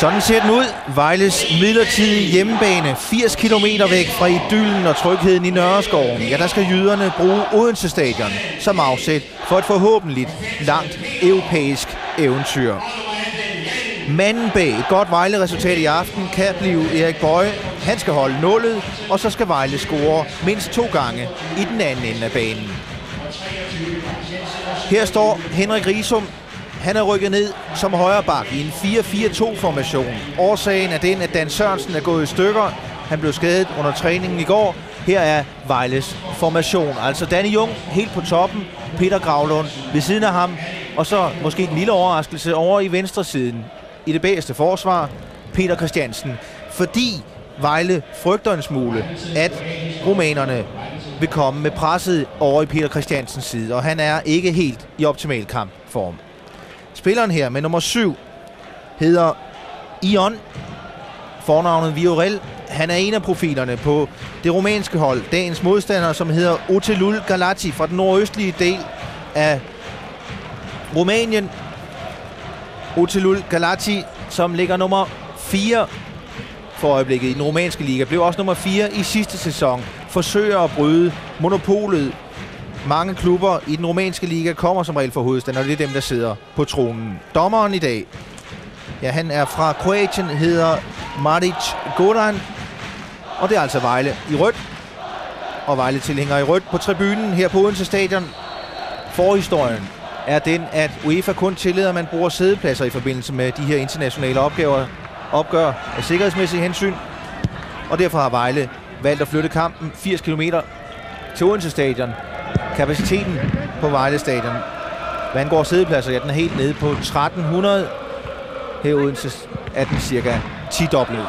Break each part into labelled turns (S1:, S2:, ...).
S1: Sådan ser den ud. Vejles midlertidige hjemmebane, 80 km væk fra idyllen og trygheden i Nørreskoven. Ja, der skal jyderne bruge Odense Stadion som afsæt for et forhåbentligt langt europæisk eventyr. Manden bag et godt Vejle-resultat i aften kan blive Erik Boye. Han skal holde nullet, og så skal Vejle score mindst 2 gange i den anden ende af banen. Her står Henrik Risum. Han er rykket ned som højre bak i en 4-4-2-formation. Årsagen er den, at Dan Sørensen er gået i stykker. Han blev skadet under træningen i går. Her er Vejles formation. Altså Danny Jung helt på toppen. Peter Gravlund ved siden af ham. Og så måske en lille overraskelse over i venstre siden. I det bagerste forsvar, Peter Christiansen. Fordi Vejle frygter en smule, at rumænerne vil komme med presset over i Peter Christiansens side. Og han er ikke helt i optimal kampform. Spilleren her med nummer 7 hedder Ion, fornavnet Viorel. Han er en af profilerne på det rumænske hold. Dagens modstander, som hedder Otelul Galati fra den nordøstlige del af Rumænien. Otelul Galati, som ligger nummer 4 for øjeblikket i den rumænske liga, blev også nummer 4 i sidste sæson. Forsøger at bryde monopolet. Mange klubber i den rumænske liga kommer som regel fra hovedstaden, og det er dem, der sidder på tronen. Dommeren i dag, ja, han er fra Kroatien, hedder Maric Goran, og det er altså Vejle i rødt, og Vejle tilhænger i rødt på tribunen her på Odense Stadion. Forhistorien er den, at UEFA kun tillader, at man bruger sædepladser i forbindelse med de her internationale opgør af sikkerhedsmæssige hensyn, og derfor har Vejle valgt at flytte kampen 80 km til Odense Stadion. Kapaciteten på Vejle Stadion, hvad angår sædepladser, ja, den er helt nede på 1300. Her i Odense er den cirka 10-doblet.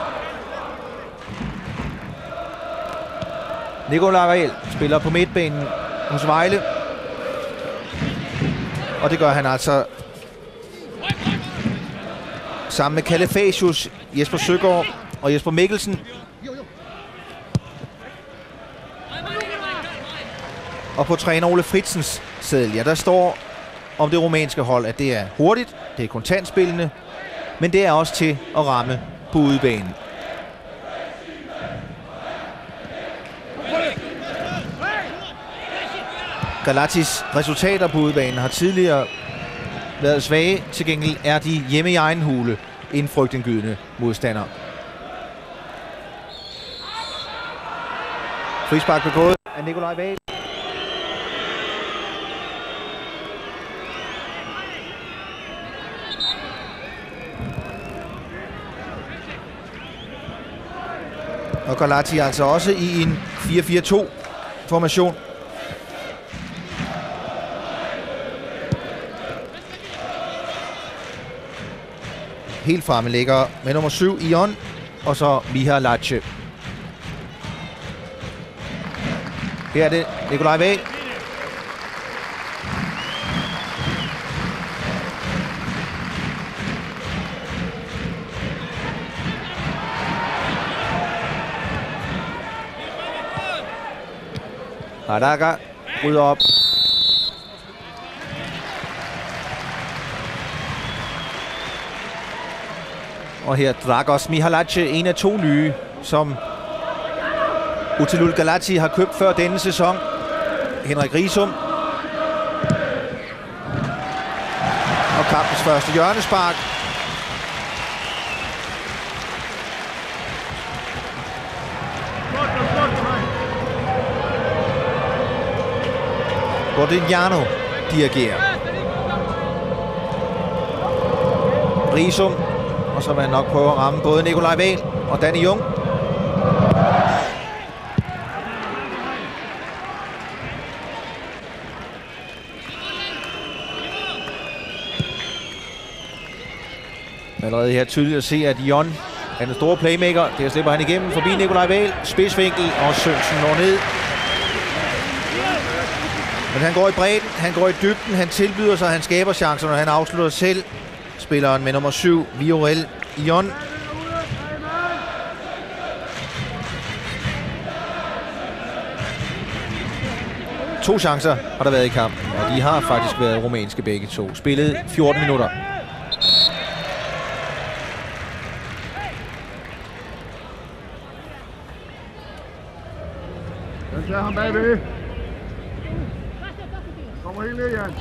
S1: Nikolaj Wahl spiller på midtbanen hos Vejle. Og det gør han altså sammen med Kalle Fasius, Jesper Søgaard og Jesper Mikkelsen. Og på træner Ole Fritzens seddel, ja, der står om det rumænske hold, at det er hurtigt, det er kontantspillende, men det er også til at ramme på udebanen. Galatis resultater på udebanen har tidligere været svage. Til gengæld er de hjemme i egen hule en frygtindgydende modstander. Frispark begået af Nikolaj Wahl. Og Galati altså også i en 4-4-2-formation. Helt fremme ligger med nummer 7 Ion, og så Miha Lache. Her er det Nikolaj Wahl. Hadaga rydder op. Og her Dragos Mihalache, en af 2 nye, som Otelul Galati har købt før denne sæson. Henrik Risum. Og kampens første hjørnespark. Bordignano dirigerer. Risum. Og så vil han nok prøve at ramme både Nikolaj Wahl og Danny Jung. Allerede her tydeligt at se, at Jon er den store playmaker. Der slipper han igennem forbi Nikolaj Wahl. Spidsvinkel, og Sørensen når ned. Men han går i bredden, han går i dybden, han tilbyder sig, han skaber chancer, når han afslutter selv. Spilleren med nummer 7, Viorel Ion. To chancer har der været i kampen, og de har faktisk været rumænske begge to. Spillet 14 minutter.
S2: Den tager ham bagved. Kommer helt ned, Jan.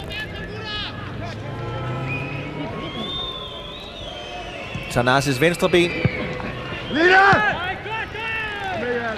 S1: Thanasis venstre ben.
S2: Lige der! Med, Jan.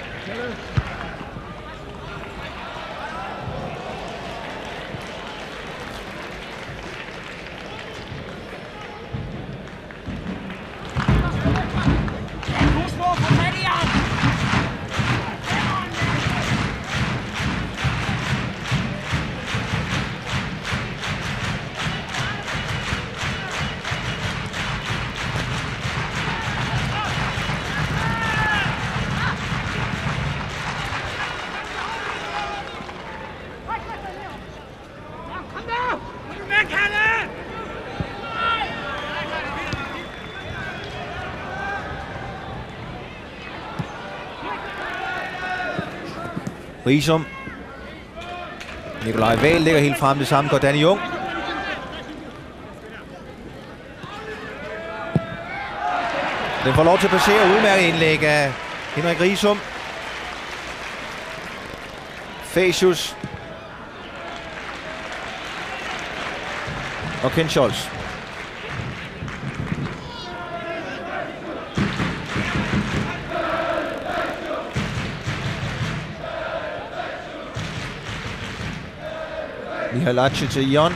S1: Risum. Nikolaj Wahl ligger helt frem. Det samme går Danny Jung. Den får lov til at passere. Udmærket indlæg af Henrik Risum. Facius. Og Ken Scholz. Mihalache til Ion.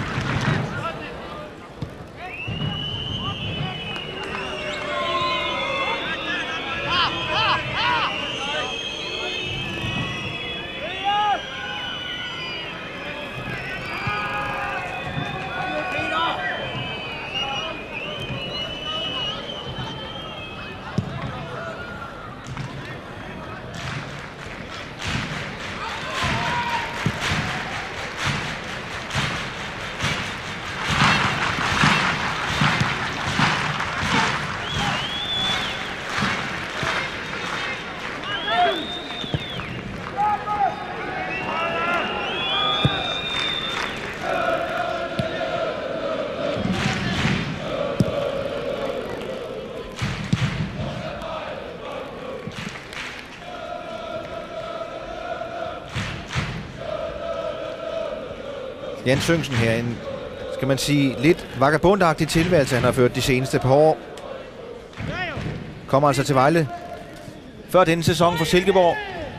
S1: Jan Sørensen her, en, skal man sige, lidt vagabondagtig tilværelse, han har ført de seneste par år. Kommer altså til Vejle før denne sæson for Silkeborg.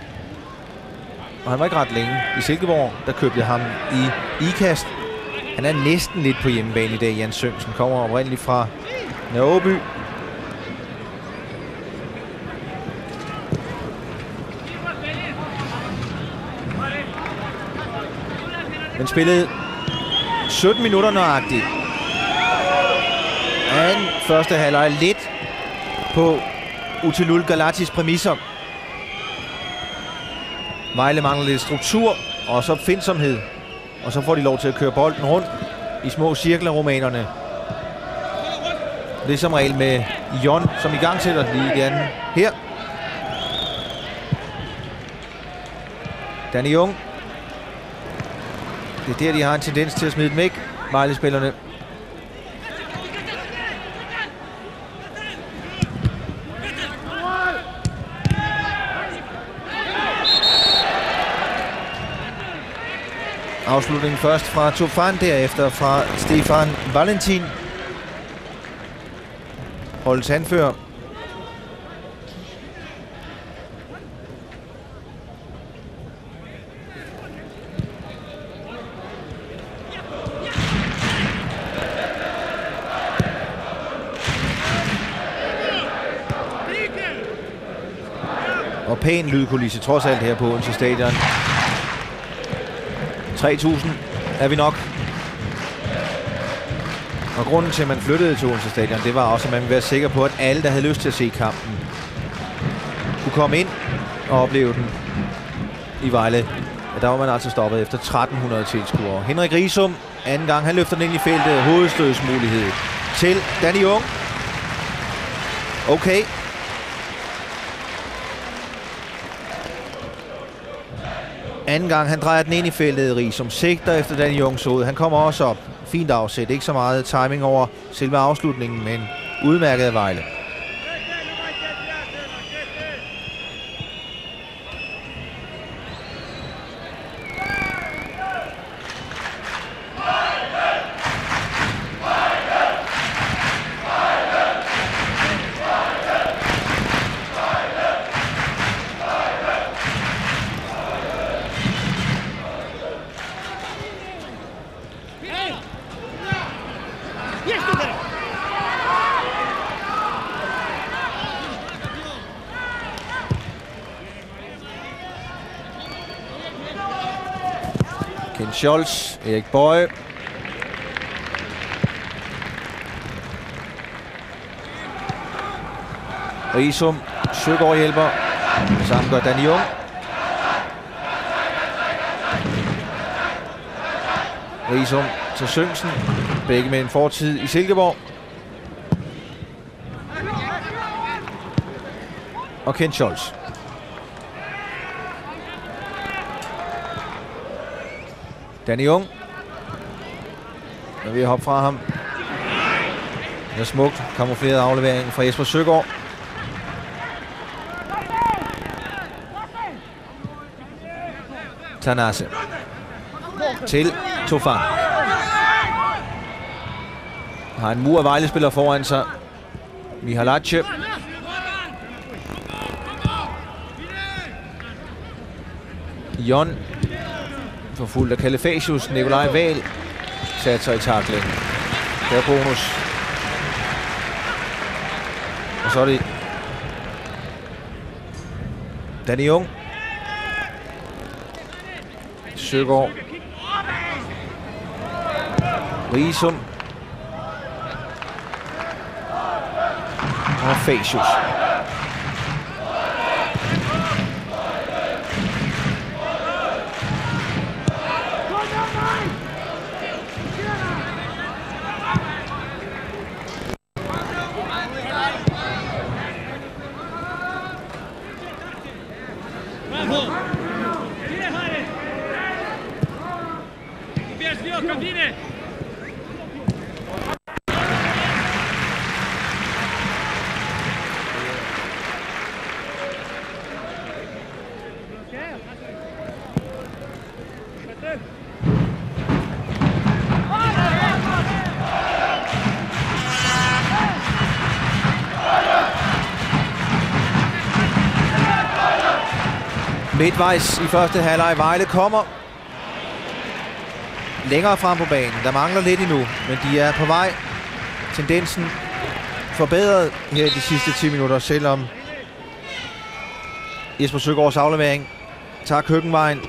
S1: Og han var ikke ret længe i Silkeborg, der købte ham i Ikast. Han er næsten lidt på hjemmebane i dag, Jan Sørensen. Kommer oprindeligt fra Nørreby. Den spillede 17 minutter nøjagtigt. Han første halvleg lidt på Utilul Galatis præmisser. Vejle mangler lidt struktur og så opfindsomhed. Og så får de lov til at køre bolden rundt i små cirkler, rumænerne. Det er som regel med Jon, som i gang sætter lige igen her. Danny Jung. Det er der, de har en tendens til at smide dem væk, Vejle-spillerne. Afslutningen først fra Tofan, derefter fra Stefan Valentin. Holdets anfører. Og pæn lydkulisse trods alt her på Odense Stadion. 3.000 er vi nok. Og grunden til, at man flyttede til Odense Stadion, det var også, at man ville være sikker på, at alle, der havde lyst til at se kampen, kunne komme ind og opleve den i Vejle. Ja, der var man altså stoppet efter 1300 tilskuere. Henrik Risum, anden gang, han løfter den ind i feltet. Hovedstødsmulighed til Danny Jung. Okay. Anden gang, han drejer den ind i feltet, Risum sigter efter Danny Jungs hoved. Han kommer også op. Fint afsæt. Ikke så meget timing over selve afslutningen, men udmærket af Vejle. Ken Scholz, Erik Boye. Risum, Søgaard hjælper. Sammen gør Danny Jung. Risum til Sørensen. Begge med en fortid i Silkeborg. Og Ken Scholz. Danny Jung. Jeg vil hoppe fra ham. Det er smukt. Kamufleret aflevering fra Jesper Søgaard. Tanase. Til Tofan. Har en mur af Vejle-spillere foran sig. Mihalache. Jon. Forfulgt af Kalefasius. Nikolaj Wahl satser i taklingen. Der bonus. Og så er det Danny Jung. Søgaard. Risum. Og Fasius. Midtvejs i første halvleg. Vejle kommer længere frem på banen. Der mangler lidt endnu, men de er på vej. Tendensen forbedret her i de sidste 10 minutter, selvom Jesper Søgaards aflevering tager køkkenvejen.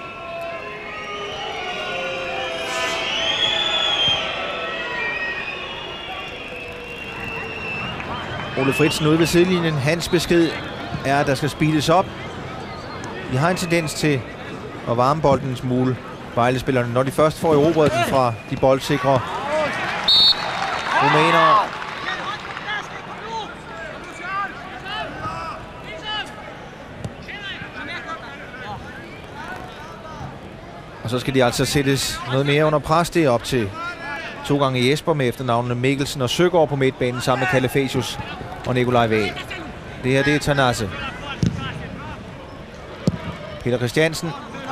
S1: Ole Fritzen ude ved sidelinjen. Hans besked er, at der skal speedes op. De har en tendens til at varme bolden en smule, Vejle-spillerne, når de først får erobret den fra de boldsikre rumænere. Og så skal de altså sættes noget mere under pres. Det er op til 2 gange Jesper med efternavnene Mikkelsen og Søgaard på midtbanen sammen med Kalefasius og Nikolaj Wahl. Det her, det er Tanase. Peter Christiansen.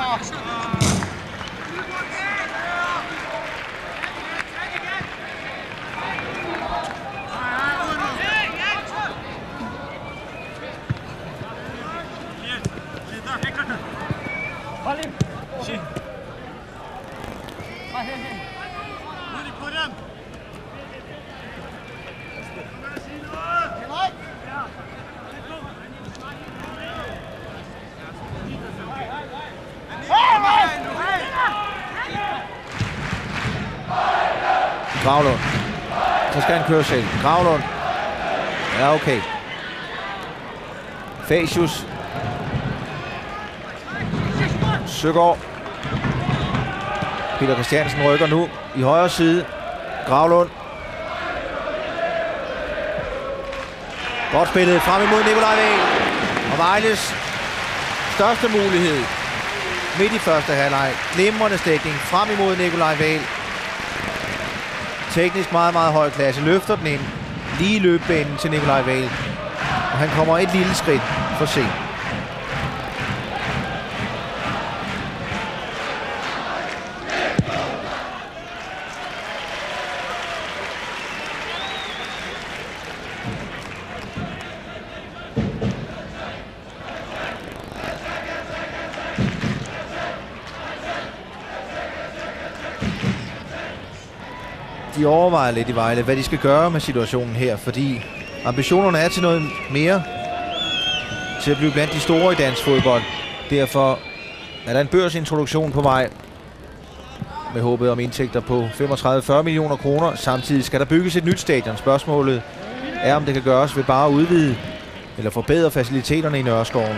S1: Gravlund. Så skal han køre selv. Gravlund. Ja, okay. Fasius. Søgaard. Peter Christiansen rykker nu i højre side. Gravlund. Godt spillet frem imod Nikolaj Wahl. Og Vejles største mulighed midt i første halvleg. Glimrende stikning frem imod Nikolaj Wahl. Teknisk meget, meget høj klasse. Løfter den ind. Lige i løbebanen til Nikolaj Wahl. Og han kommer et lille skridt for sent. De overvejer lidt i Vejle, hvad de skal gøre med situationen her, fordi ambitionerne er til noget mere, til at blive blandt de store i dansk fodbold. Derfor er der en børsintroduktion på vej. med håbet om indtægter på 35-40 millioner kroner. Samtidig skal der bygges et nyt stadion. Spørgsmålet er, om det kan gøres ved bare at udvide eller forbedre faciliteterne i Nørreskoven.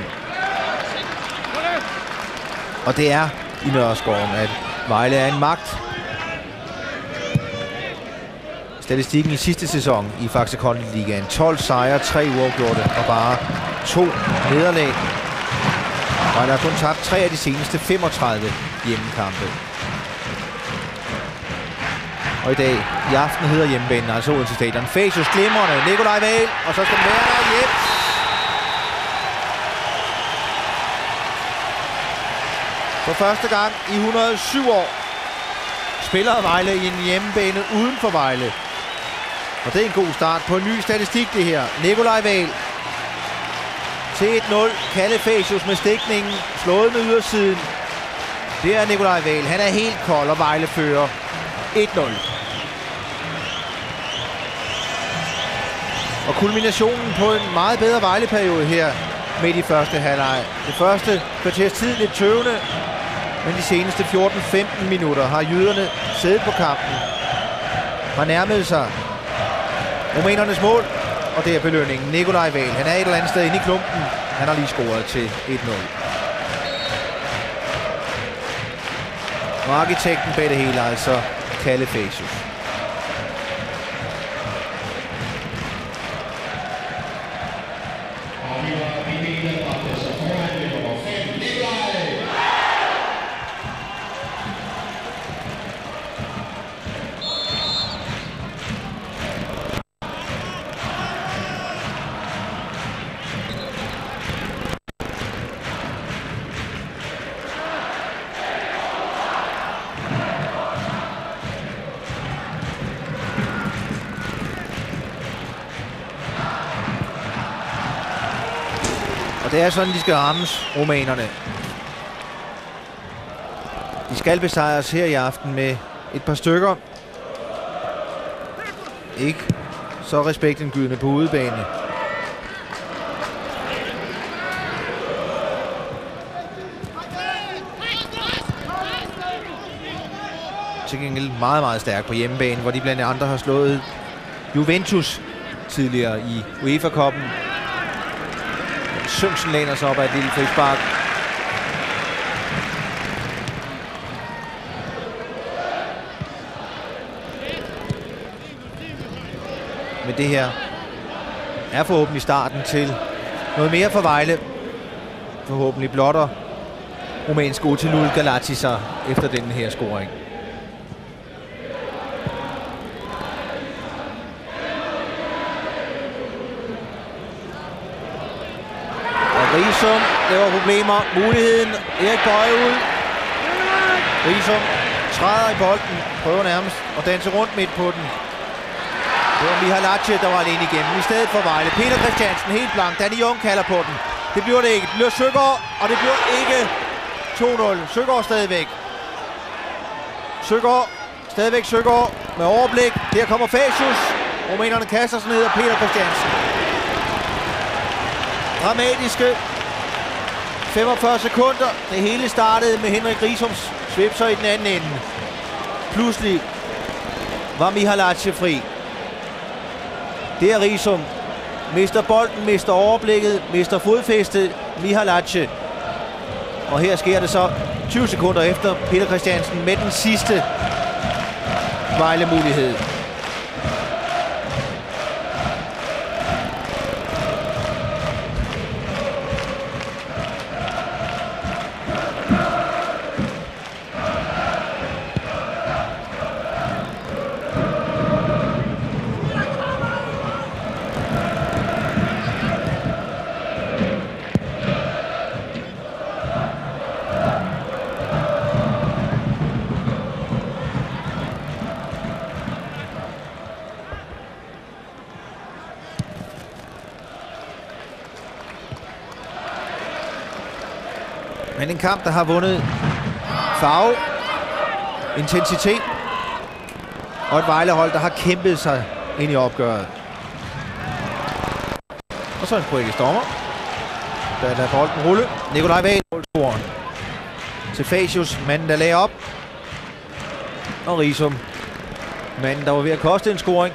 S1: Og det er i Nørreskoven, at Vejle er en magt. Statistikken i sidste sæson i Faxe Kondi Ligaen: 12 sejre, 3 uafgjorte og bare 2 nederlag. Vejle har kun tabt 3 af de seneste 35 hjemmekampe. Og i dag, i aften, hedder hjemmebanen altså Odense Stadion. Facius glimrende, Nikolaj Wahl, og så skal den være der. Hjem. For første gang i 107 år spiller Vejle i en hjemmebane uden for Vejle. Og det er en god start på en ny statistik, det her. Nikolaj Wahl til 1-0. Kalle Facius med stikningen, slået med ydersiden. Det er Nikolaj Wahl. Han er helt kold, og Vejle fører 1-0. Og kulminationen på en meget bedre Vejle-periode her midt i første halvleg. Det første kvarters tid lidt tøvende, men de seneste 14-15 minutter har jyderne siddet på kampen. Har nærmet sig rumænernes mål, og det er belønningen. Nikolaj Wahl, han er et eller andet sted inde i klumpen. Han har lige scoret til 1-0. Og arkitekten bag det hele, altså Kalle Facius. Og det er sådan, de skal rammes, rumænerne. De skal besejres her i aften med et par stykker. Ikke så respektindgydende på udebane. Til gengæld meget, meget stærk på hjemmebane, hvor de blandt andre har slået Juventus tidligere i UEFA-koppen. Sørensen læner sig op af et lille frispark. Men det her er forhåbentlig starten til noget mere for Vejle. Forhåbentlig blotter rumænsk Otelul Galati sig efter den her scoring. Riisum laver problemer. Muligheden. Erik Boye ud. Riisum træder i bolden. Prøver nærmest at danse rundt midt på den. Det var Mihalache, der var alene igennem. I stedet for Vejle. Peter Christiansen helt blank. Danny Jung kalder på den. Det bliver det ikke. Det bliver Søgaard, og det bliver ikke 2-0. Søgaard stadigvæk. Søgaard. Stadigvæk Søgaard med overblik. Der kommer Facius. Rumænerne kaster sig ned af Peter Christiansen. Dramatiske 45 sekunder. Det hele startede med Henrik Riisums svipser i den anden ende. Pludselig var Mihalache fri. Det er Riisum. Mister bolden, mister overblikket, mister fodfæstet. Mihalache. Og her sker det så 20 sekunder efter Peter Christiansen med den sidste Vejle-mulighed. Men en kamp, der har vundet farve, intensitet og et Vejlehold, der har kæmpet sig ind i opgøret. Og så en poetisk dommer, der lader bolden rulle. Nikolaj Wahl, målscoren til Facius, manden der lagde op. Og Risum, manden der var ved at koste en scoring.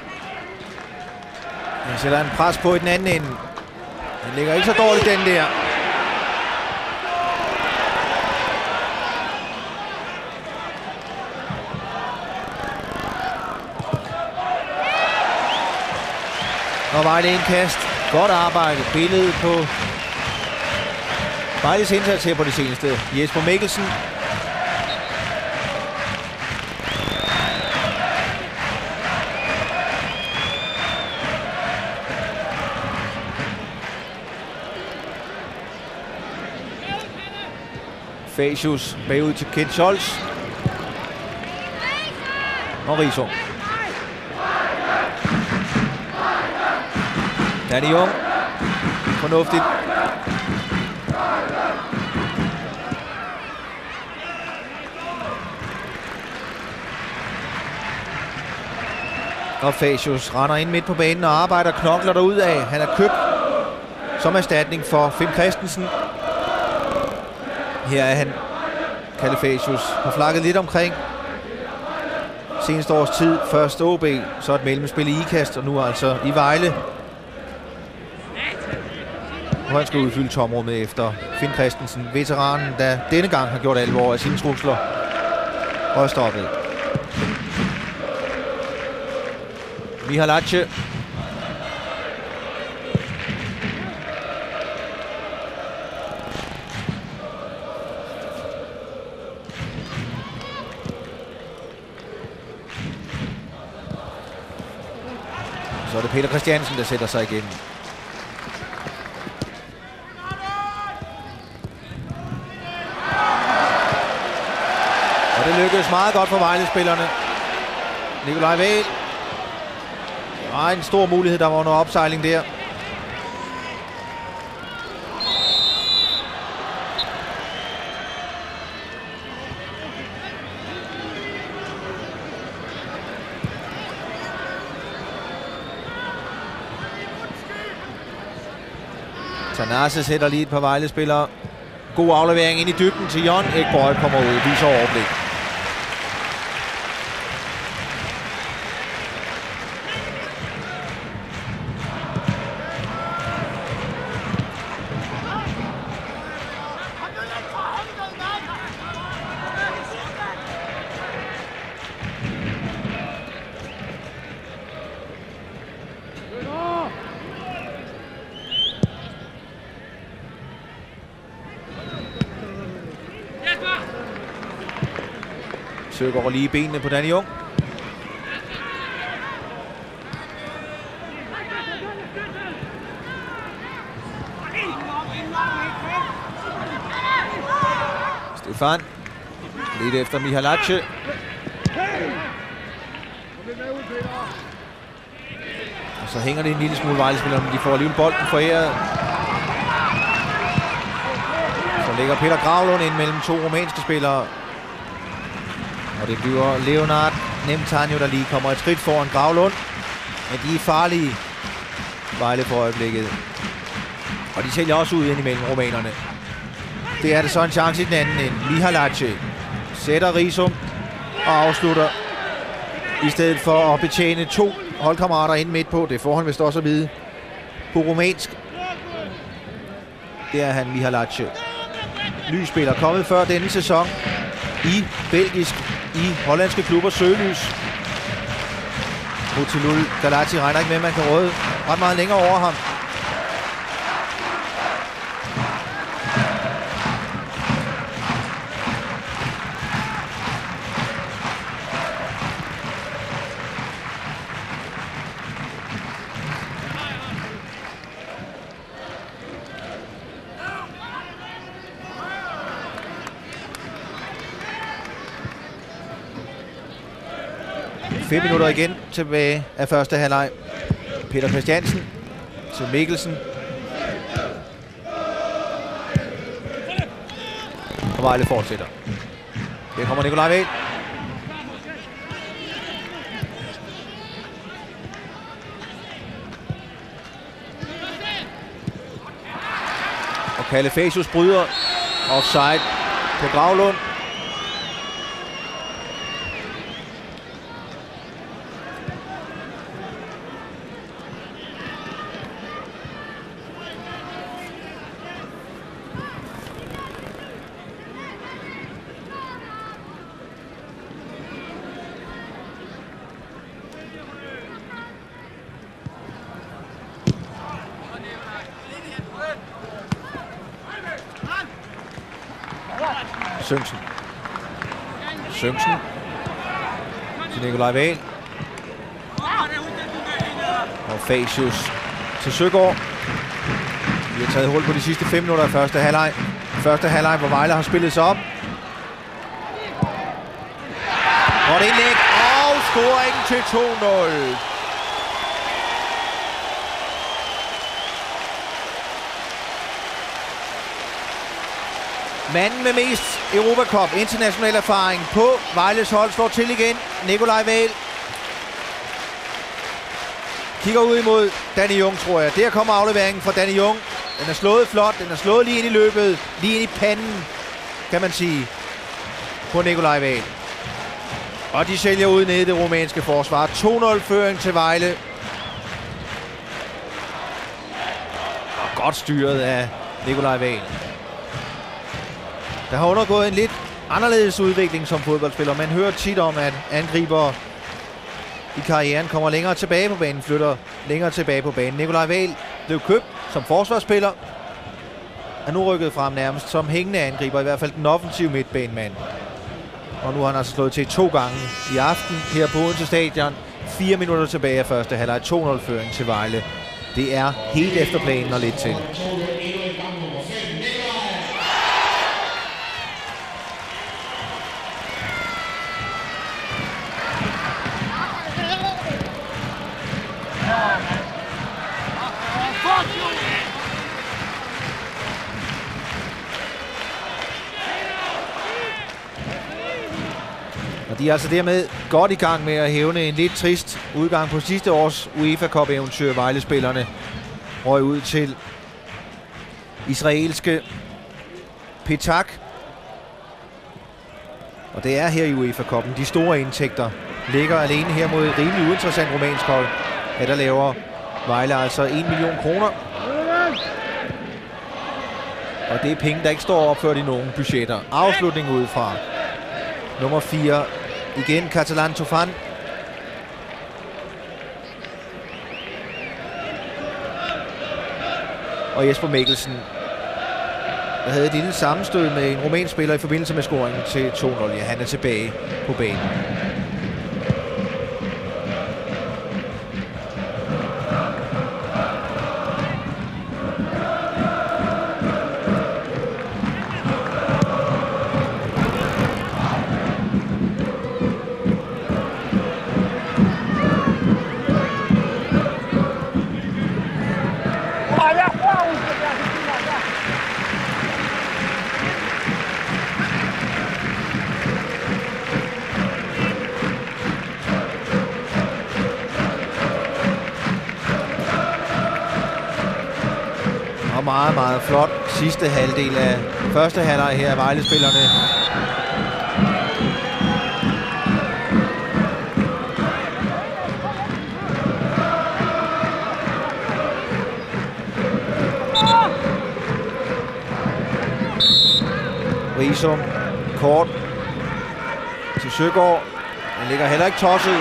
S1: Han sætter en pres på i den anden ende. Den ligger ikke så dårligt, den der. Og Vejle indkast. Godt arbejde. Billedet på Vejles indsats her på det seneste. Jesper Mikkelsen. Facius bagud til Kent Scholz. Og Risum. Danny Jung. Fornuftigt. Og Facius render ind midt på banen og arbejder knokler derudad. Han er købt som erstatning for Finn Christensen. Her er han. Kalle Facius har flakket lidt omkring. Seneste års tid. Først OB, så et mellemspil i Ikast, og nu altså i Vejle. Og han skal udfylde tomrummet efter Finn Christensen, veteranen, der denne gang har gjort alvor af sine trusler og stoppet. Mihalache. Så er det Peter Christiansen, der sætter sig igen. Og det lykkedes meget godt for Vejle-spillerne. Nikolaj Væhl. Der var en stor mulighed, der var noget opsejling der. Tanase sætter lige et par Vejle-spillere. God aflevering ind i dybden til Jon. Ekborg kommer ud, viser overblik. Søgaard lige benene på Danny Jung. Stefan. Lidt efter Mihalache. Og så hænger det en lille smule Vejle-spillere, men de får alligevel bolden foræret. Så ligger Peter Gravlund ind mellem to rumænske spillere. Og det bliver Leonard Nemtanjo, der lige kommer et skridt foran Gravlund. Men de er farlige, Vejle for øjeblikket. Og de sælger også ud ind imellem rumænerne. Det er det så en chance i den anden ende. Mihalache sætter Risum og afslutter. I stedet for at betjene to holdkammerater ind midt på. Det får han vist også at vide på rumænsk. Det er han, Mihalache. Ny spiller kommet før denne sæson i belgisk, i hollandske klubber søgelys. Mutilul Galati regner ikke med, at man kan råde ret meget længere over ham. Fem minutter igen tilbage af første halvleg. Peter Christiansen til Mikkelsen. Og Vejle fortsætter. Her kommer Nikolaj Væhl. Og Kalle Facius bryder. Offside på Gravlund. Sørensen. Sørensen. Til Nikolaj Wahl. Og Facius til Søgaard. Vi har taget hul på de sidste 5 minutter af første halvleg. Første halvleg, hvor Vejle har spillet sig op. Og det indlæg og scoringen til 2-0. Manden med mest Europa Cup international erfaring på Vejles hold slår til igen. Nikolaj Wahl kigger ud imod Danny Jung, tror jeg. Der kommer afleveringen fra Danny Jung. Den er slået flot. Den er slået lige ind i løbet. Lige ind i panden, kan man sige, på Nikolaj Wahl. Og de sælger ud nede i det rumænske forsvar. 2-0 føring til Vejle. Og godt styret af Nikolaj Wahl. Der har undergået en lidt anderledes udvikling som fodboldspiller. Man hører tit om, at angriber i karrieren kommer længere tilbage på banen, flytter længere tilbage på banen. Nikolaj Wahl blev købt som forsvarsspiller. Er nu rykket frem nærmest som hængende angriber, i hvert fald den offensive midtbanemand. Og nu har han altså slået til 2 gange i aften her på Odense Stadion. 4 minutter tilbage af første halvleg. 2-0-føring til Vejle. Det er helt efter planen og lidt til. Og de er altså dermed godt i gang med at hævne en lidt trist udgang på sidste års UEFA Cup-eventyr. Vejle-spillerne røg ud til israelske Petak. Og det er her i UEFA Cup'en. De store indtægter ligger alene her mod et rimelig uinteressant romansk hold. Ja, der laver Vejle altså 1 million kroner. Og det er penge, der ikke står opført i nogen budgetter. Afslutning udefra. Nummer 4. Igen Catalan Tofan. Og Jesper Mikkelsen, der havde et lille sammenstød med en rumænsk spiller i forbindelse med scoringen til 2-0. Ja, han er tilbage på banen. Meget, meget flot sidste halvdel af første halvleg her af Vejle-spillerne. Risum kort til Søgaard. Den ligger heller ikke tosset.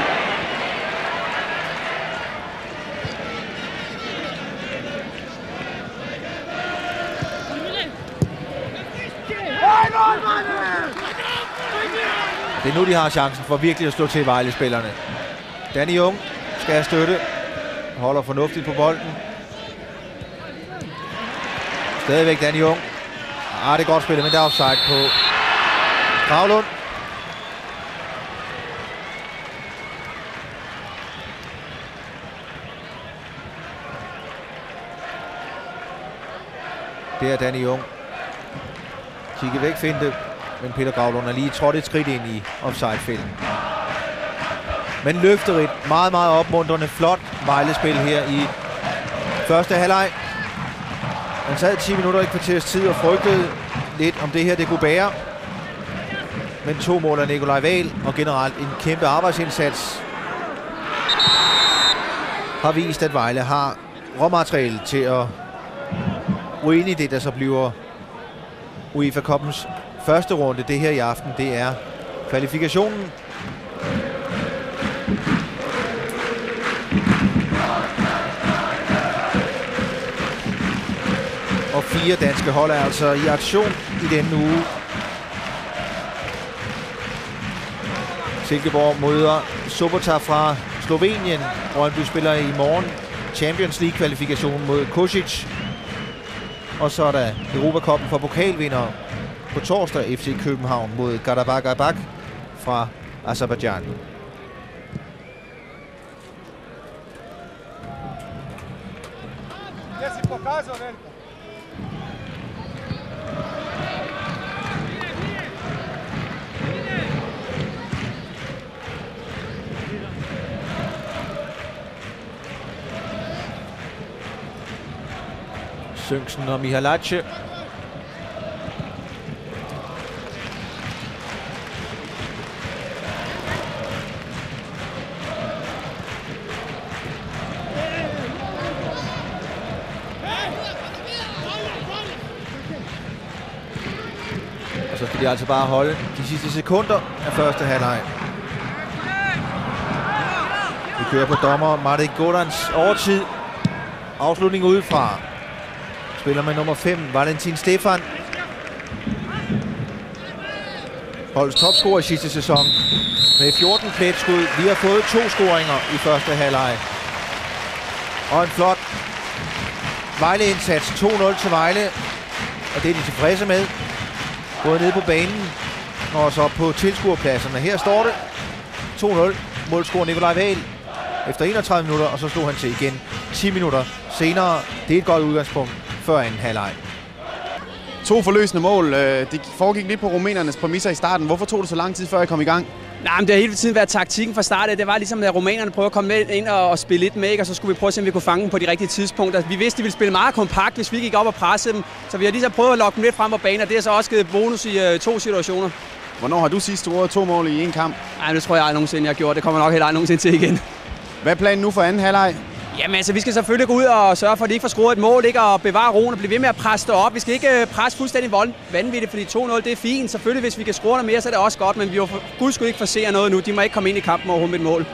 S1: Det er nu, de har chancen for virkelig at slå til Vejle-spillerne. Danny Jung skal have støtte. Holder fornuftigt på bolden. Stadigvæk Danny Jung. Det er godt spillet, men der er offside på Gravlund. Det er Danny Jung. Kigge væk, finte. Men Peter Gravlund er lige trådt et skridt ind i offside-fælden. Men løfterigt, meget, meget opmuntrende, flot Vejle-spil her i første halvleg. Man sad 10 minutter i kvarters tid og frygtede lidt, om det her det kunne bære. Men 2 mål af Nikolaj Wahl og generelt en kæmpe arbejdsindsats har vist, at Vejle har råmateriale til at uenig i det, der så bliver UEFA Cup'ens første runde. Det her i aften, det er kvalifikationen. Og 4 danske hold er altså i aktion i denne uge. Silkeborg møder Sobota fra Slovenien. Brøndby spiller i morgen Champions League-kvalifikation mod Kosic. Og så er der Europacupen for pokalvindere på torsdag, FC København mod Qarabağ fra Aserbajdsjan. Sørensen og Mihalache. Og så skal de altså bare holde de sidste sekunder af første halvleg. Vi kører på dommer Martin Godans overtid. Afslutning udefra. Spiller med nummer 5, Valentin Stefan. Holdets topscorer i sidste sæson. Med 14 pletskud. Vi har fået 2 scoringer i første halvleg. Og en flot Vejle-indsats. 2-0 til Vejle. Og det er de tilfredse med. Både nede på banen og så på tilskuerpladserne. Her står det 2-0. Målscorer Nikolaj Wahl efter 31 minutter, og så slog han til igen 10 minutter senere. Det er et godt udgangspunkt før anden halvleg.
S3: 2 forløsende mål. Det foregik lidt på rumænernes præmisser i starten. Hvorfor tog det så lang tid, før I kom i gang?
S4: Nej, men det har hele tiden været taktikken fra start. Det var ligesom, at rumænerne prøvede at komme med ind og spille lidt med, ikke? Og så skulle vi prøve at se, om vi kunne fange dem på de rigtige tidspunkter. Vi vidste, at de ville spille meget kompakt, hvis vi gik op og pressede dem. Så vi har lige så prøvet at lokke dem lidt frem på banen, og det har så også givet bonus i 2 situationer.
S3: Hvornår har du sidst scoret 2 mål i en kamp?
S4: Nej, det tror jeg aldrig nogensinde, jeg har gjort. Det kommer nok heller aldrig nogensinde til igen.
S3: Hvad er planen nu for anden halvleg?
S4: Jamen altså, vi skal selvfølgelig gå ud og sørge for, at de ikke får scoret et mål, ikke? Og bevare roen og blive ved med at presse det op. Vi skal ikke presse fuldstændig vanvittigt, fordi 2-0 det er fint. Selvfølgelig, hvis vi kan score noget mere, så er det også godt, men vi har gud skulle ikke forsere noget nu. De må ikke komme ind i kampen overhovedet med et mål.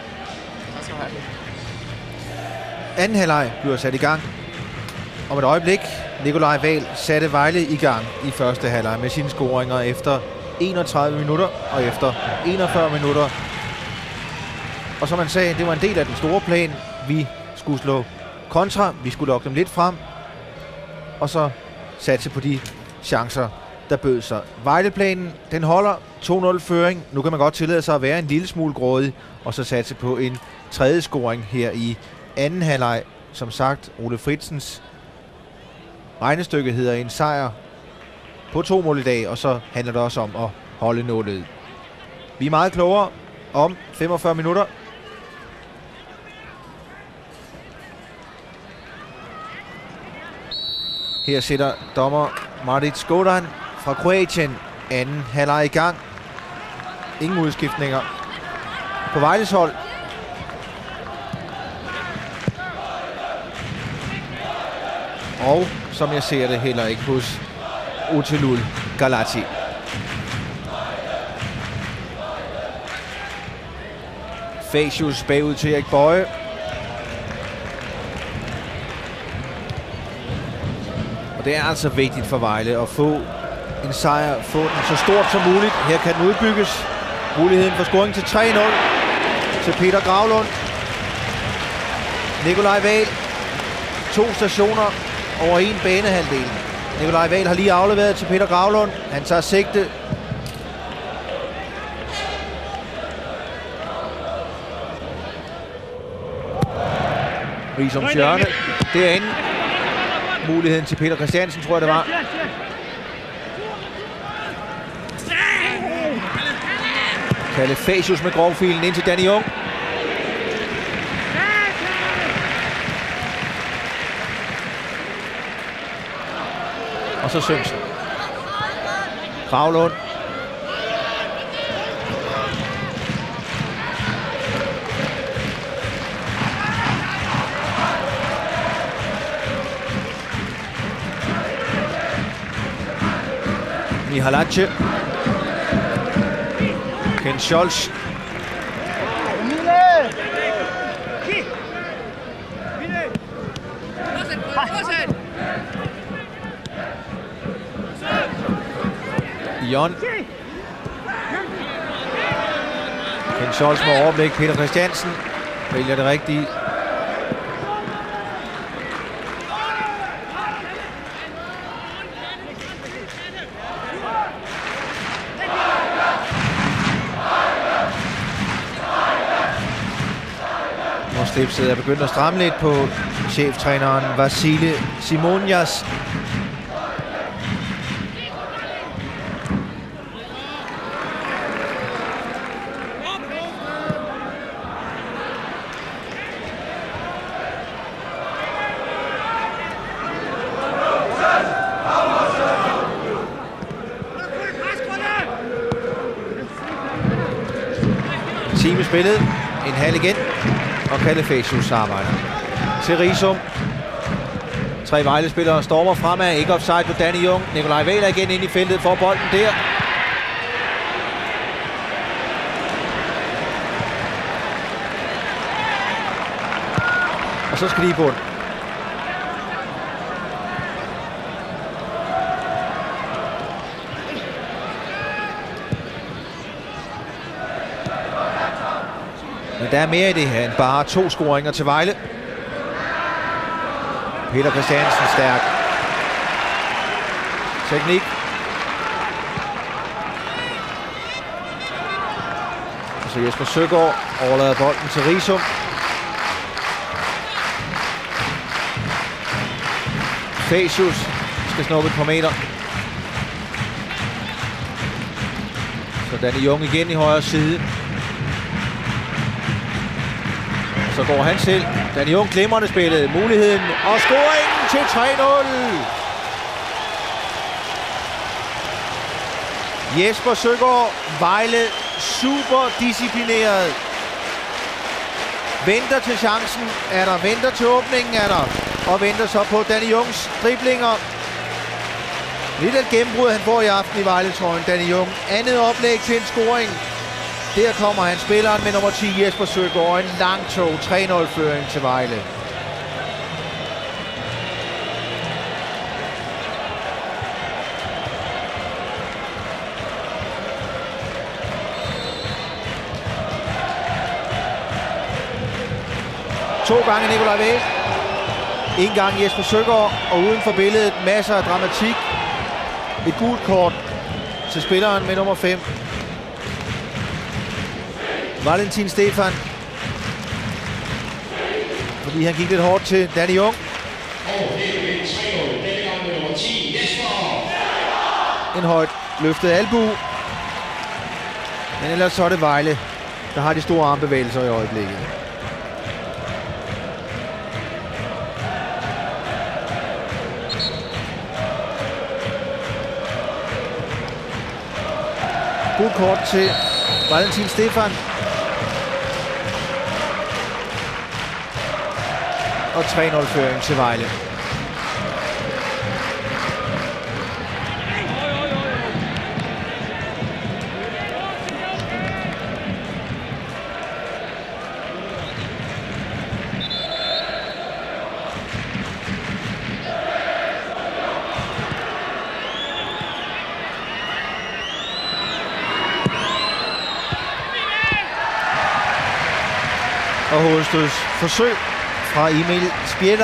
S1: Anden halvleg bliver sat i gang. Om et øjeblik, Nikolaj Wahl satte Vejle i gang i første halvleg med sine scoringer efter 31 minutter og efter 41 minutter. Og som man sagde, det var en del af den store plan. Vi skulle slå kontra, vi skulle lokke dem lidt frem, og så satse på de chancer, der bød sig. Vejleplanen, den holder 2-0 føring. Nu kan man godt tillade sig at være en lille smule grådig, og så satse på en tredje scoring her i anden halvleg. Som sagt, Ole Fritzens regnestykke hedder en sejr på 2 mål i dag, og så handler det også om at holde nålet. Vi er meget klogere om 45 minutter. Her sætter dommer Martin Godan fra Kroatien anden halvleg i gang. Ingen udskiftninger på Vejles hold. Og som jeg ser det, heller ikke hos Otelul Galati. Facius bagud til Erik Bøje. Og det er altså vigtigt for Vejle at få en sejr, få den så stort som muligt. Her kan den udbygges. Muligheden for scoring til 3-0 til Peter Gravlund. Nikolaj Wahl. 2 stationer over en banehalvdel. Nikolaj Wahl har lige afleveret til Peter Gravlund. Han tager sigte. Rigsums hjørne. Derinde. Muligheden til Peter Christiansen, tror jeg det var. Kalle Facius med grovfilen ind til Danny Jung. Og så Sørensen. Gravlund. Mihalache. Ken Scholz. Jon. Ken Scholz med overblik. Peter Christiansen vælger det rigtige. Og slipset er begyndt at stramme lidt på cheftræneren Vasile Simonias. Time spillet. En halv igen. Og Kalefasius arbejder. Til Risum. 3 Vejle-spillere stormer fremad. Ikke offside på Danny Jung. Nikolaj Wähler igen ind i feltet for bolden der. Og så skal de i bund. Men der er mere i det her end bare 2 scoringer til Vejle. Peter Christiansen stærk. Teknik. Og så Jesper Søgaard overlader bolden til Risum. Fasius skal snuppe et par meter. Så Danny Jung igen i højre side. Så går han selv. Danny Jung glimrende spillet. Muligheden og scoringen til 3-0. Jesper Søgaard. Vejle super disciplineret. Venter til chancen. Er der. Venter til åbningen. Er der. Og venter så på Danny Jungs driblinger. Lidt gennembrud han får i aften i Vejle-trøjen. Danny Jung. Andet oplæg til en scoring. Der kommer han, spilleren med nummer 10, Jesper Søgaard. En lang tog, 3-0-føring til Vejle. To gange Nikolaj Wähler. En gang Jesper Søgaard. Og uden for billedet masser af dramatik. Et gult kort til spilleren med nummer 5. Valentin Stefan. Fordi han gik lidt hårdt til Danny Jung. En højt løftet albue. Men ellers så er det Vejle, der har de store armbevægelser i øjeblikket. Gult kort til Valentin Stefan. Og 3-0-føring til Vejle. Og hovedstøds forsøg fra Emil Spjætter.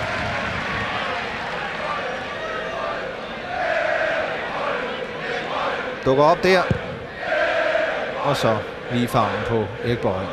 S1: Dukker op der. Og så lige fangen på Erik Boye.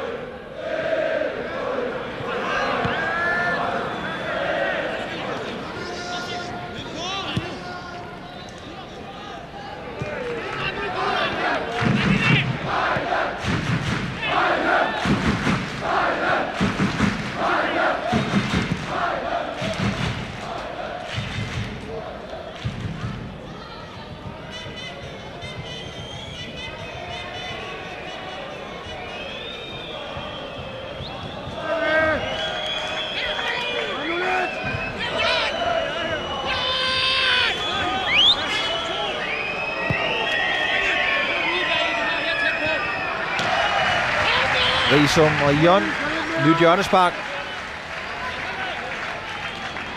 S1: Risum og Jon. Nyt hjørnespark.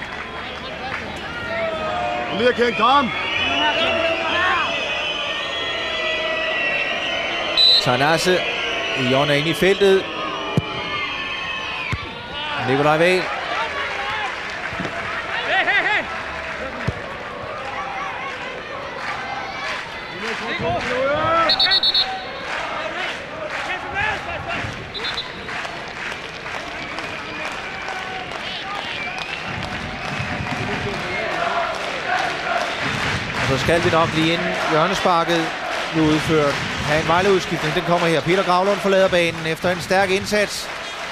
S2: Kom lige, Ken, kom!
S1: Tanase. Jon er inde i feltet. Nikolaj Wahl. Og så skal vi nok lige inden hjørnesparket nu udført have en Vejle-udskiftning. Den kommer her. Peter Gravlund forlader banen efter en stærk indsats.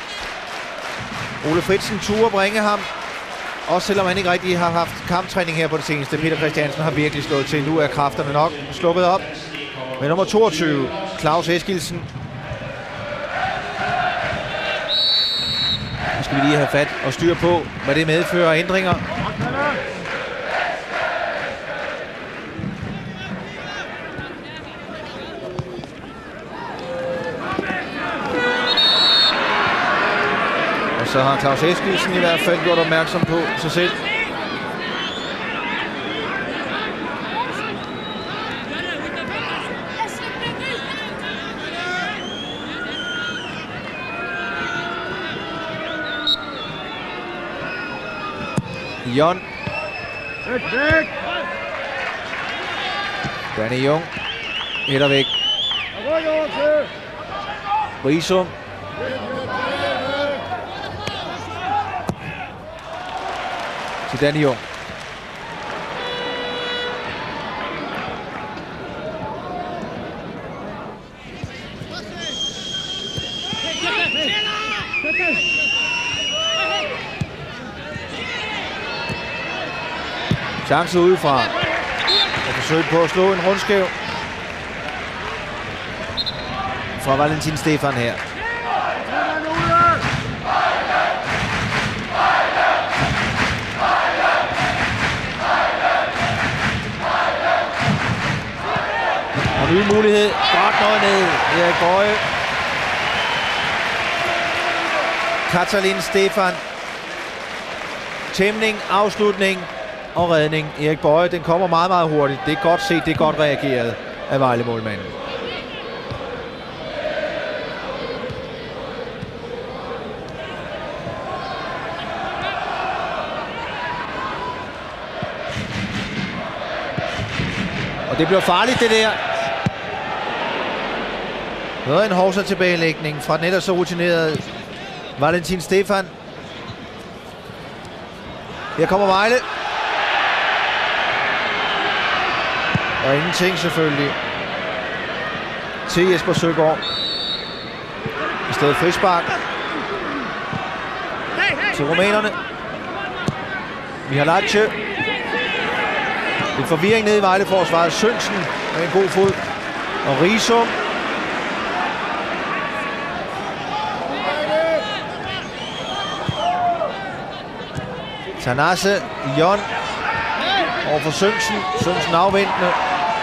S1: Ole Fritzen turde bringe ham. Også selvom han ikke rigtig har haft kamptræning her på det seneste. Peter Christiansen har virkelig slået til. Nu er kræfterne nok sluppet op. Med nummer 22, Claus Eskildsen. Nu skal vi lige have fat og styr på, hvad det medfører ændringer. Og så har Claus Eskildsen i hvert fald gjort opmærksom på sig selv. Jon. Danny Jung. Hætter væk. Risum. Til Danny Jung. Chance udefra. Og forsøg på at slå en rundskæv. Fra Valentin Stefan her. Og ny mulighed. Godt noget ned. Erik Boye. Katalin Stefan. Tæmning, afslutning og redning. Erik Boye, den kommer meget, meget hurtigt. Det er godt set, det er godt reageret af Vejle-målmanden. Og det bliver farligt, det der. Noget af en hovsa tilbagelægning fra den ellers så rutinerede Valentin Stefan. Her kommer Vejle. Og ingenting selvfølgelig til Jesper Søgaard. I stedet frispark til rumænerne. Mihalache. En forvirring nede i Vejle-forsvaret. Sønsen med en god fod. Og Risum. Tanase, Jon over for Sønsen. Sønsen afventende.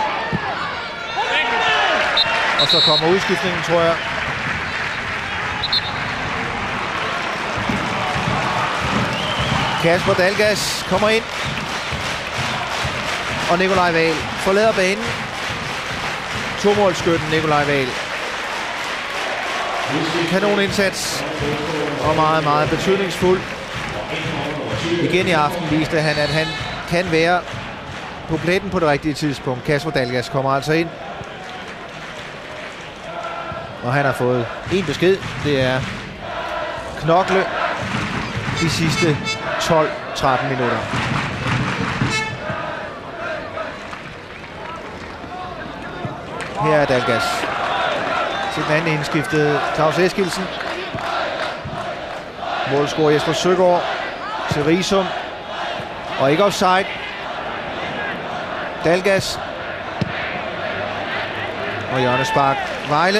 S1: Og så kommer udskiftningen, tror jeg. Kasper Dalgas kommer ind. Og Nikolaj Wahl forlader banen. Tomålsskytten Nikolaj Wahl. Kanonindsats. Og meget, meget betydningsfuld. Igen i aften viste han, at han kan være på pletten på det rigtige tidspunkt. Kasper Dalgas kommer altså ind. Og han har fået en besked. Det er knokle de sidste 12-13 minutter. Her er Dalgas. Til den anden indskiftede Claus Eskildsen. Målscorer Jesper Søgaard til Risum. Og ikke offside. Dalgas. Og hjørnespark. Vejle.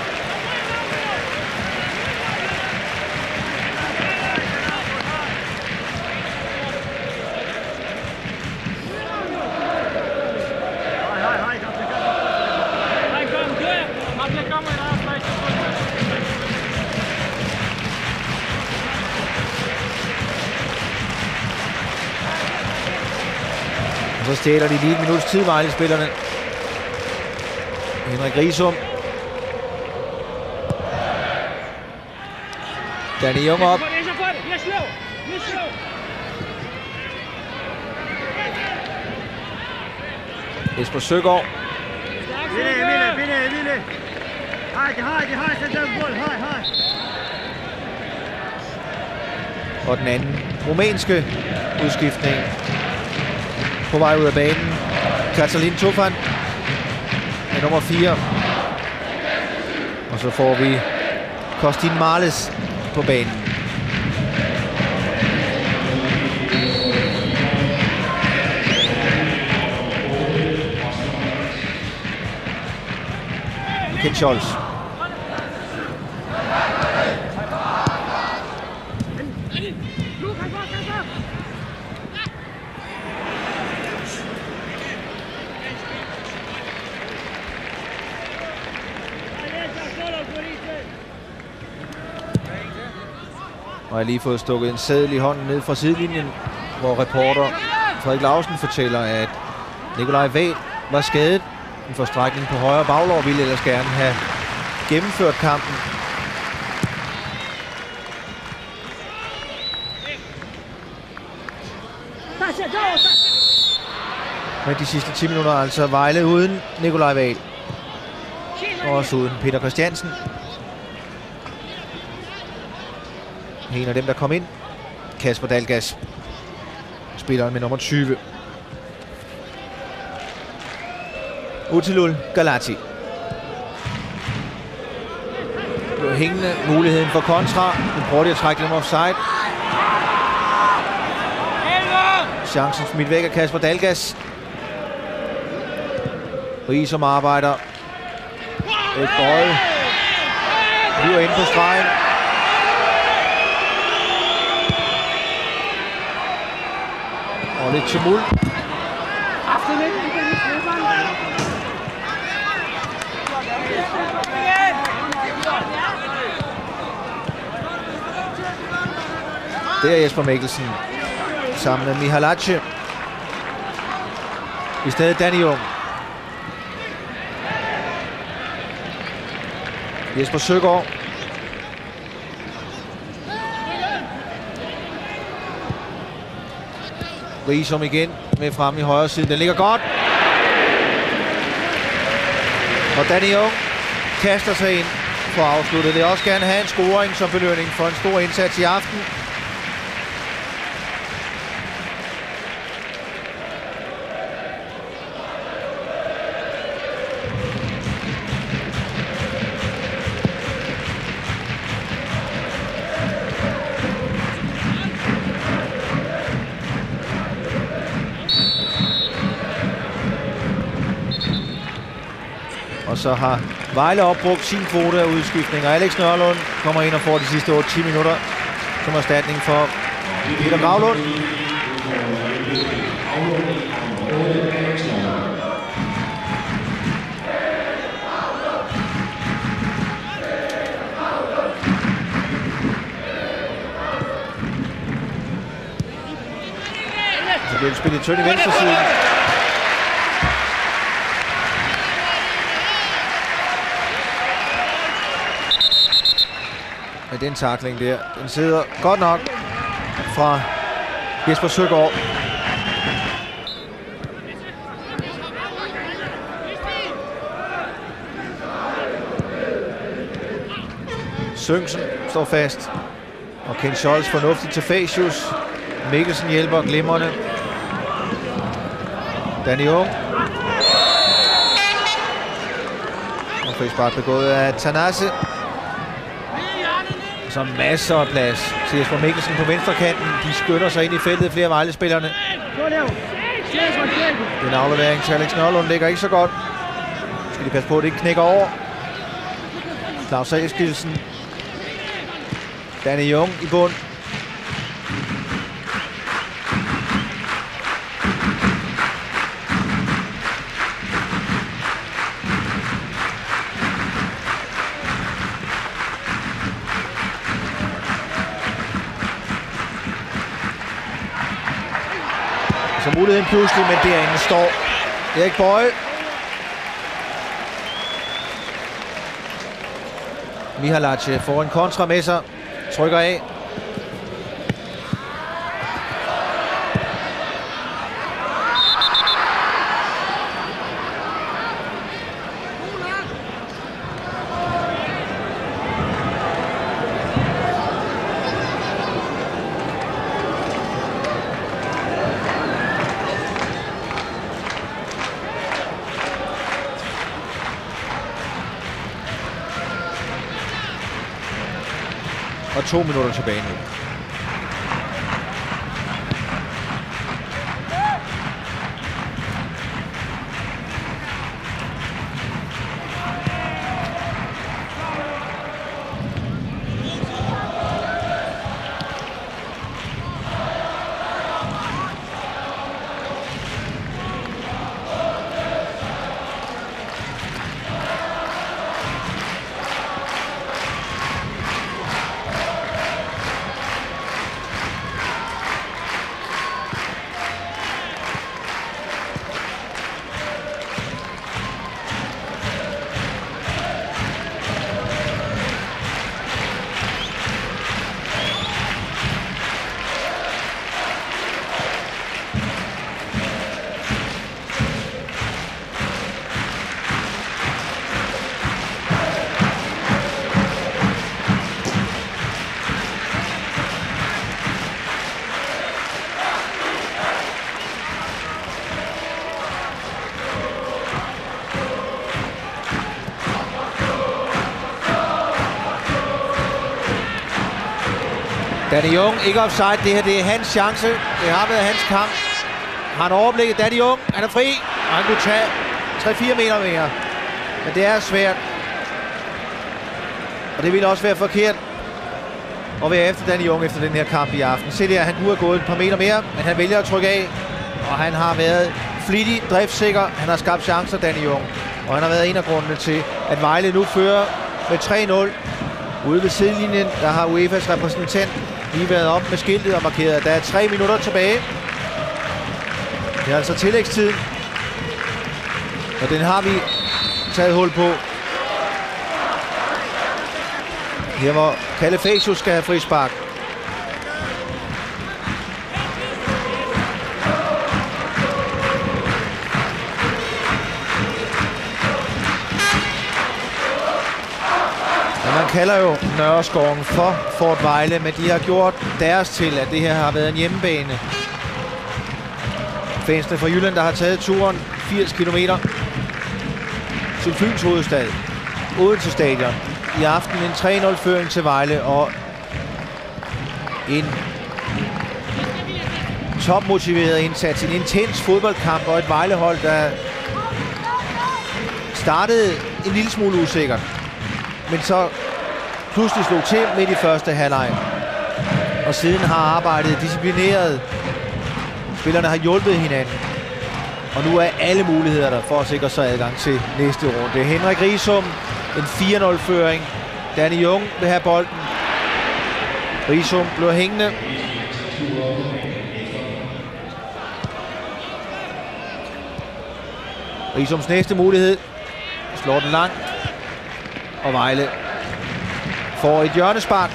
S1: Så stjæler de lige et minuts tid, Vejle-spillerne. Henrik Risum. Danny Jung op. Jesper Søgaard. Og den anden rumænske udskiftning på vej ud af banen. Katalin Tufan med nummer 4. Og så får vi Costin Marles på banen. Ken Scholz. Og jeg har lige fået stukket en seddel i hånden ned fra sidelinjen, hvor reporter Frederik Lausen fortæller, at Nikolaj Wahl var skadet. En forstrækning på højre baglår ville ellers gerne have gennemført kampen. Men de sidste 10 minutter altså Vejle uden Nikolaj Wahl. Og også uden Peter Christiansen. En af dem, der kom ind, Kasper Dalgas, spilleren med nummer 20. Utilul Galati. Hængende muligheden for kontra. Nu prøver de at trække dem offside. Chancen smidt væk af Kasper Dalgas. Ries som arbejder. Et bøje. Bliver inde på stregen. Og lidt tumult. Det er Jesper Mikkelsen sammen med Mihalache. I stedet Danny Jung. Jesper Søgaard. Risom igen med frem i højre side. Den ligger godt. Og Danny Jung kaster sig ind for at afslutte. Det vil også gerne have en scoring som belønning for en stor indsats i aften. Og så har Vejle opbrugt sin kvote af udskiftninger. Alex Nørlund kommer ind og får de sidste 8-10 minutter som erstatning for Peter Gravlund. Så bliver det spillet tyndt i venstre side. Med den tackling der. Den sidder godt nok fra Jesper Søgaard. Søngsen står fast. Og Ken Scholz fornuftigt til Facius. Mikkelsen hjælper glimrende. Danny Jung. Og frispark begået af Tanase. Så masser af plads til Jesper Mikkelsen på venstre kanten. De skynder sig ind i feltet, flere Vejle-spillerne. Den aflevering til Alex Nørlund ligger ikke så godt. Skal de passe på, at det ikke knækker over. Claus Eskildsen. Danny Jung i bund. Så muligheden pludselig, men derinde står Erik Boye. Mihalache får en kontra med sig. trykker af. Og 2 minutter tilbage nu. Danny Jung, ikke offside. Det her, det er hans chance. Det har været hans kamp. Har han overblikket. Danny Jung, han er fri. Og han kunne tage 3-4 meter mere. Men det er svært. Og det ville også være forkert at være efter Danny Jung efter den her kamp i aften. Se der, han kunne have gået et par meter mere, men han vælger at trykke af. Og han har været flittig, driftsikker. Han har skabt chancer, Danny Jung. Og han har været en af grundene til, at Vejle nu fører med 3-0. Ude ved sidelinjen, der har UEFA's repræsentant lige været op med skiltet og markeret, at der er 3 minutter tilbage. Det er altså tillægstiden. Og den har vi taget hul på. Her hvor Kalefasius skal have frispark. Man kalder jo Nørreskoven for Fort Vejle, men de har gjort deres til, at det her har været en hjemmebane. Fansene fra Jylland, der har taget turen 80 km til Fyns hovedstad, Odense Stadion. I aften en 3-0-føring til Vejle og en topmotiveret indsats, en intens fodboldkamp og et Vejlehold, der startede en lille smule usikkert, men så pludselig slog til midt i første halvleg, og siden har arbejdet disciplineret. Spillerne har hjulpet hinanden, og nu er alle muligheder der for at sikre sig adgang til næste runde. Det er Henrik Risum, en 4-0-føring. Danny Jung vil have bolden. Risum bliver hængende. Risums næste mulighed. Slår den langt. Og Vejle får et hjørnespark.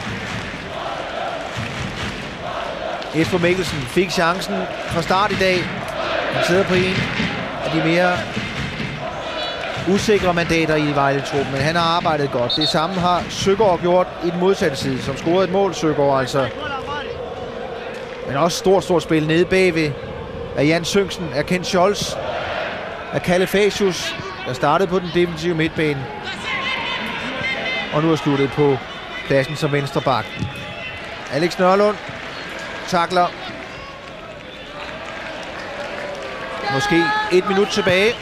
S1: Jesper Mikkelsen fik chancen fra start i dag. Han sidder på en af de mere usikre mandater i Vejle-truppen, men han har arbejdet godt. Det samme har Søgaard gjort i den modsatte side, som scorede et mål, Søgaard altså. Men også stort spil nede bagved af Jan Søngsen, af Ken Scholz, af Kalefasius, der startede på den defensive midtbane. Og nu er sluttet på pladsen som venstre bak. Alex Nørlund takler. Måske 1 minut tilbage.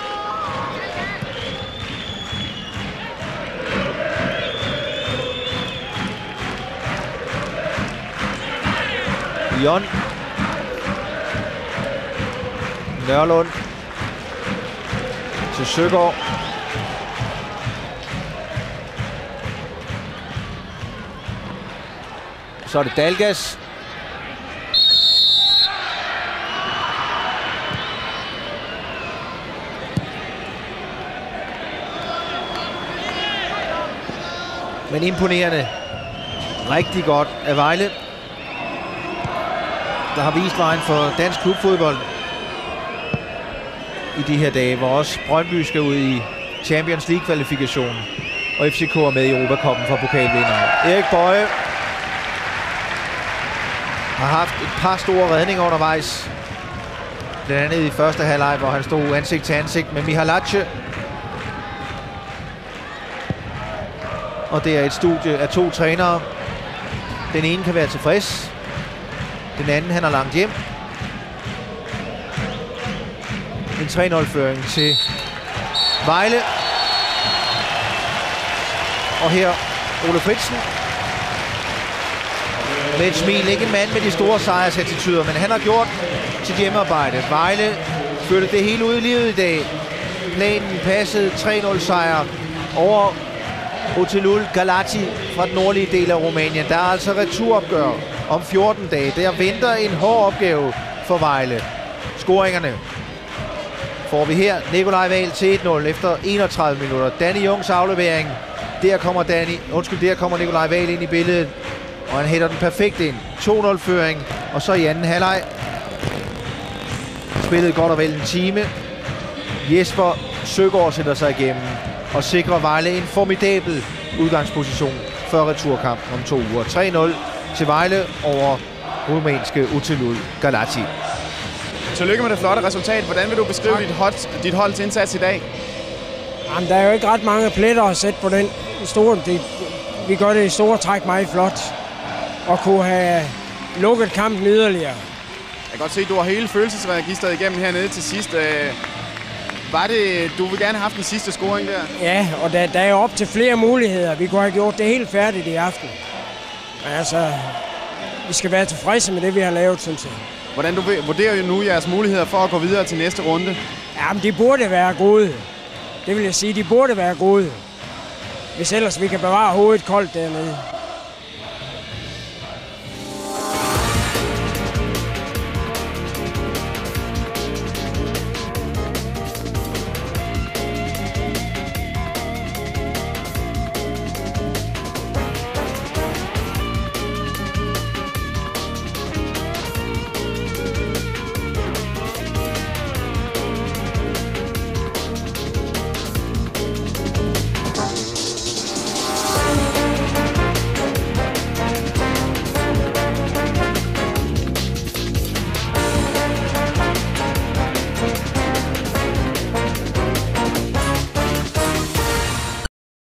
S1: Jon. Nørlund. Til Søgaard. Så er det Dalgas. Men imponerende rigtig godt af Vejle, der har vist vejen for dansk klubfodbold i de her dage, hvor også Brøndby skal ud i Champions League-kvalifikationen, og FCK er med i Europacupen for pokalvindere. Erik Boye har haft et par store redninger undervejs. Blandt andet i første halvleg, hvor han stod ansigt til ansigt med Mihalache. Og det er et studie af 2 trænere. Den ene kan være tilfreds. Den anden, han er langt hjem. En 3-0-føring til Vejle. Og her Ole Fritzen med et smil. Ikke en mand med de store sejrsattituder, men han har gjort sit hjemmearbejde. Vejle førte det hele ud i livet i dag. Planen passede 3-0 sejr over Otelul Galați fra den nordlige del af Rumænien. Der er altså returopgør om 14 dage. Der venter en hård opgave for Vejle. Scoringerne får vi her. Nikolaj Wahl til 1-0 efter 31 minutter. Danny Jungs aflevering. Der kommer Nikolaj Wahl ind i billedet, og han hætter den perfekt ind. 2-0-føring, og så i anden halvleg. Spillet godt og vel en time. Jesper Søgaard sætter sig igennem og sikrer Vejle en formidabel udgangsposition før returkamp om 2 uger. 3-0 til Vejle over rumænske Otelul Galați.
S3: Tillykke med det flotte resultat. Hvordan vil du beskrive dit holds indsats i dag?
S5: Jamen, der er jo ikke ret mange pletter at sætte på den store. Vi gør det i store træk meget flot. Og kunne have lukket kampen yderligere.
S3: Jeg kan godt se, at du har hele følelsesregisteret igennem hernede til sidst. Var det, du vil gerne have haft den sidste scoring der?
S5: Ja, og der er jo op til flere muligheder. Vi kunne have gjort det helt færdigt i aften. Altså, vi skal være tilfredse med det, vi har lavet, synes jeg.
S3: Hvordan du vurderer jo nu jeres muligheder for at gå videre til næste runde?
S5: Jamen, de burde være gode. Det vil jeg sige, de burde være gode. Hvis ellers vi kan bevare hovedet koldt dernede.